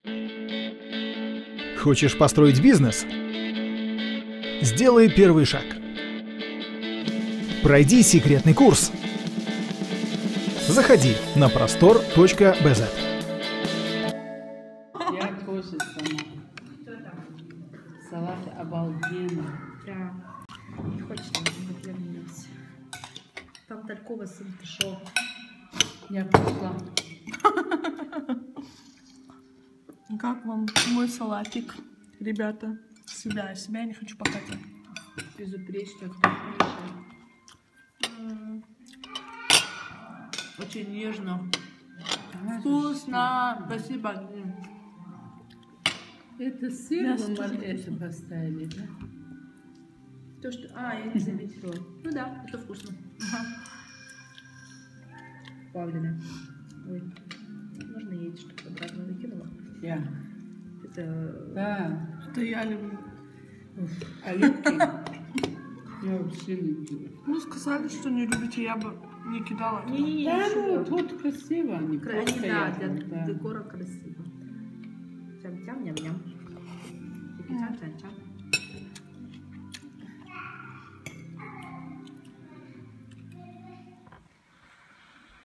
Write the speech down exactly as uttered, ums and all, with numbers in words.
Хочешь построить бизнес? Сделай первый шаг. Пройди секретный курс. Заходи на простор точка би зет. Я тоже сама. Салат обалденный. Да. Не хочется вернуться. Там такого сын пришел. Я пошла. Как вам мой салатик, ребята? Себя, себя я не хочу показать. Безупречно. Очень нежно. А, Вкусно. Спасибо. Это сыр Мясо вы тоже это поставили, да? То, что... А, я не заметила. Ну да, это вкусно. Плавленое. Ой. Можно яйца, чтобы обратно выкинула? Я. Это... Да. Это я люблю. Оливки я вообще не люблю. Ну, сказали, что не любите, я бы не кидала. Не-не-не, Да, ничего. ну, тут красиво, а не Кра- просто да, я для там, да. декора красиво. Тям-тям, ням-ням. Тям-тям, тям-тям.